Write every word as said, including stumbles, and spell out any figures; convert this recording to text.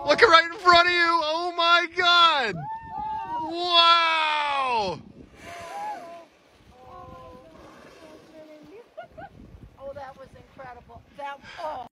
Look right in front of you. Oh my God. Wow. Oh, that was incredible. That, oh.